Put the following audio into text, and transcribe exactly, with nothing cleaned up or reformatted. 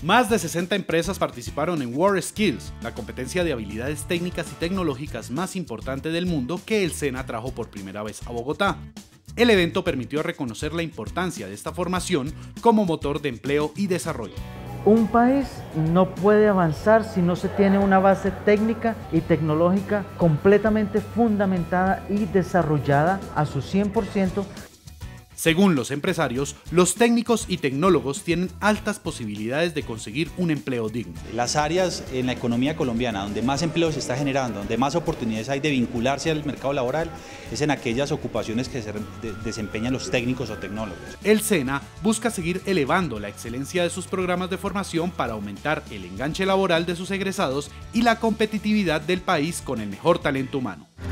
Más de sesenta empresas participaron en World Skills, la competencia de habilidades técnicas y tecnológicas más importante del mundo que el SENA trajo por primera vez a Bogotá. El evento permitió reconocer la importancia de esta formación como motor de empleo y desarrollo. Un país no puede avanzar si no se tiene una base técnica y tecnológica completamente fundamentada y desarrollada a su cien por ciento. Según los empresarios, los técnicos y tecnólogos tienen altas posibilidades de conseguir un empleo digno. Las áreas en la economía colombiana donde más empleo se está generando, donde más oportunidades hay de vincularse al mercado laboral, es en aquellas ocupaciones que se desempeñan los técnicos o tecnólogos. El SENA busca seguir elevando la excelencia de sus programas de formación para aumentar el enganche laboral de sus egresados y la competitividad del país con el mejor talento humano.